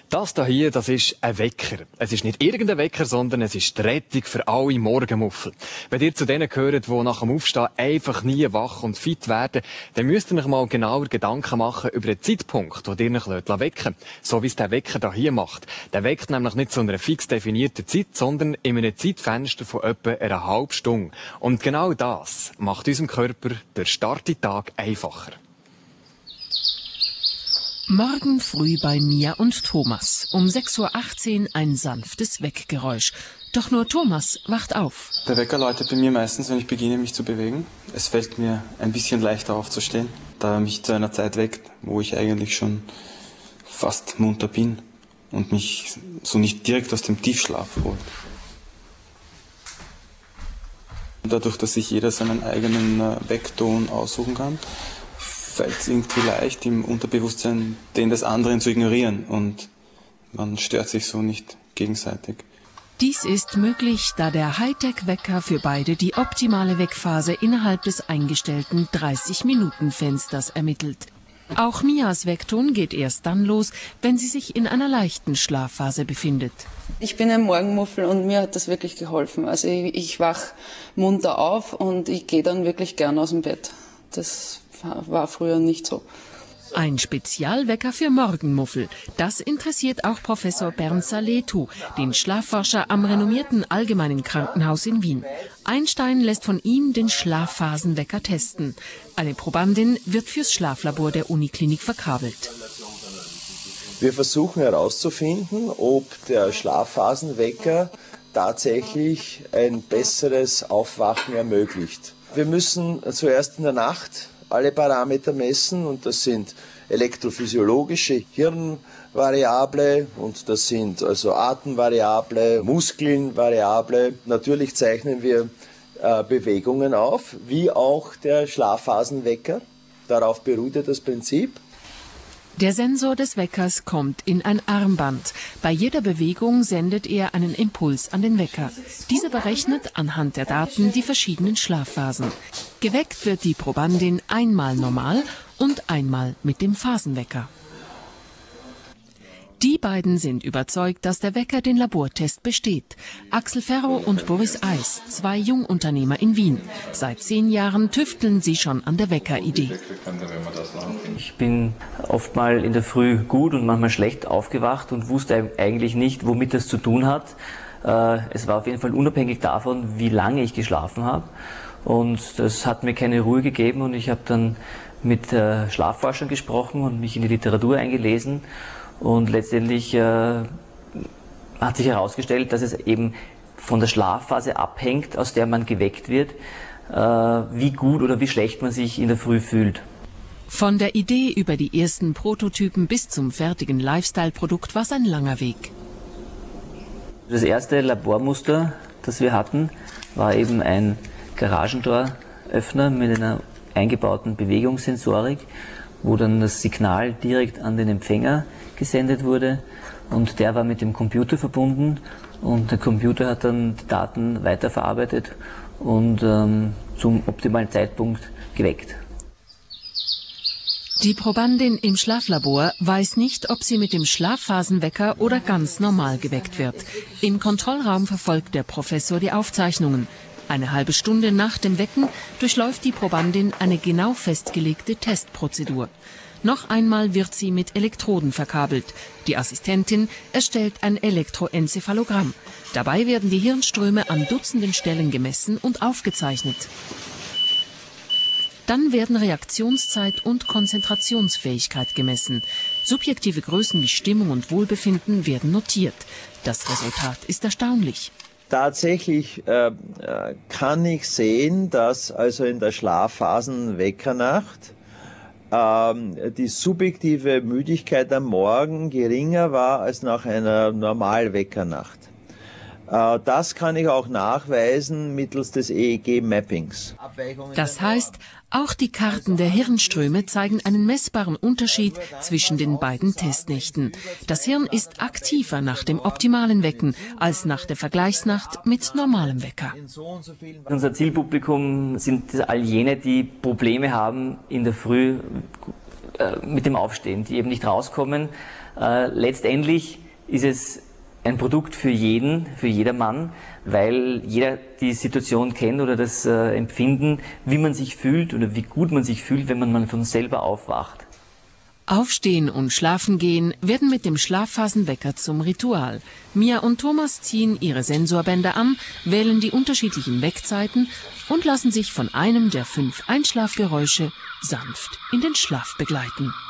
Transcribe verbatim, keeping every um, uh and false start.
Das hier, das ist ein Wecker. Es ist nicht irgendein Wecker, sondern es ist die Rettung für alle Morgenmuffel. Wenn ihr zu denen gehört, die nach dem Aufstehen einfach nie wach und fit werden, dann müsst ihr euch mal genauer Gedanken machen über den Zeitpunkt, wo ihr euch wecken lasst. So wie es der Wecker hier macht. Der weckt nämlich nicht zu einer fix definierten Zeit, sondern in einem Zeitfenster von etwa einer halben Stunde. Und genau das macht unserem Körper den Start in den Tag einfacher. Morgen früh bei Mia und Thomas. Um sechs Uhr achtzehn ein sanftes Weckgeräusch. Doch nur Thomas wacht auf. Der Wecker läutet bei mir meistens, wenn ich beginne, mich zu bewegen. Es fällt mir ein bisschen leichter aufzustehen, da er mich zu einer Zeit weckt, wo ich eigentlich schon fast munter bin und mich so nicht direkt aus dem Tiefschlaf holt. Dadurch, dass sich jeder seinen eigenen Weckton aussuchen kann, fällt es irgendwie leicht, im Unterbewusstsein den des anderen zu ignorieren und man stört sich so nicht gegenseitig. Dies ist möglich, da der Hightech-Wecker für beide die optimale Weckphase innerhalb des eingestellten dreißig-Minuten-Fensters ermittelt. Auch Mias Weckton geht erst dann los, wenn sie sich in einer leichten Schlafphase befindet. Ich bin ein Morgenmuffel und mir hat das wirklich geholfen. Also ich, ich wach munter auf und ich gehe dann wirklich gern aus dem Bett. Das war früher nicht so. Ein Spezialwecker für Morgenmuffel. Das interessiert auch Professor Bernd Saletu, den Schlafforscher am renommierten Allgemeinen Krankenhaus in Wien. Einstein lässt von ihm den Schlafphasenwecker testen. Eine Probandin wird fürs Schlaflabor der Uniklinik verkabelt. Wir versuchen herauszufinden, ob der Schlafphasenwecker tatsächlich ein besseres Aufwachen ermöglicht. Wir müssen zuerst in der Nacht alle Parameter messen und das sind elektrophysiologische Hirnvariable und das sind also Atemvariable, Muskelnvariable. Natürlich zeichnen wir äh, Bewegungen auf, wie auch der Schlafphasenwecker. Darauf beruht ja das Prinzip. Der Sensor des Weckers kommt in ein Armband. Bei jeder Bewegung sendet er einen Impuls an den Wecker. Dieser berechnet anhand der Daten die verschiedenen Schlafphasen. Geweckt wird die Probandin einmal normal und einmal mit dem Phasenwecker. Die beiden sind überzeugt, dass der Wecker den Labortest besteht. Axel Ferro und Boris Eis, zwei Jungunternehmer in Wien. Seit zehn Jahren tüfteln sie schon an der Weckeridee. Ich bin oft mal in der Früh gut und manchmal schlecht aufgewacht und wusste eigentlich nicht, womit das zu tun hat. Es war auf jeden Fall unabhängig davon, wie lange ich geschlafen habe. Und das hat mir keine Ruhe gegeben und ich habe dann mit Schlafforschern gesprochen und mich in die Literatur eingelesen. Und letztendlich äh, hat sich herausgestellt, dass es eben von der Schlafphase abhängt, aus der man geweckt wird, äh, wie gut oder wie schlecht man sich in der Früh fühlt. Von der Idee über die ersten Prototypen bis zum fertigen Lifestyle-Produkt war es ein langer Weg. Das erste Labormuster, das wir hatten, war eben ein Garagentoröffner mit einer eingebauten Bewegungssensorik, wo dann das Signal direkt an den Empfänger gesendet wurde und der war mit dem Computer verbunden und der Computer hat dann die Daten weiterverarbeitet und ähm, zum optimalen Zeitpunkt geweckt. Die Probandin im Schlaflabor weiß nicht, ob sie mit dem Schlafphasenwecker oder ganz normal geweckt wird. Im Kontrollraum verfolgt der Professor die Aufzeichnungen. Eine halbe Stunde nach dem Wecken durchläuft die Probandin eine genau festgelegte Testprozedur. Noch einmal wird sie mit Elektroden verkabelt. Die Assistentin erstellt ein Elektroenzephalogramm. Dabei werden die Hirnströme an Dutzenden Stellen gemessen und aufgezeichnet. Dann werden Reaktionszeit und Konzentrationsfähigkeit gemessen. Subjektive Größen wie Stimmung und Wohlbefinden werden notiert. Das Resultat ist erstaunlich. Tatsächlich äh, kann ich sehen, dass also in der Schlafphasenweckernacht ähm, die subjektive Müdigkeit am Morgen geringer war als nach einer Normalweckernacht. Äh, das kann ich auch nachweisen mittels des E E G-Mappings. Das heißt, auch die Karten der Hirnströme zeigen einen messbaren Unterschied zwischen den beiden Testnächten. Das Hirn ist aktiver nach dem optimalen Wecken als nach der Vergleichsnacht mit normalem Wecker. Unser Zielpublikum sind all jene, die Probleme haben, in der Früh äh, mit dem Aufstehen, die eben nicht rauskommen. Äh, letztendlich ist es ein Produkt für jeden, für jedermann, weil jeder die Situation kennt oder das äh, Empfinden, wie man sich fühlt oder wie gut man sich fühlt, wenn man mal von selber aufwacht. Aufstehen und Schlafen gehen werden mit dem Schlafphasenwecker zum Ritual. Mia und Thomas ziehen ihre Sensorbänder an, wählen die unterschiedlichen Weckzeiten und lassen sich von einem der fünf Einschlafgeräusche sanft in den Schlaf begleiten.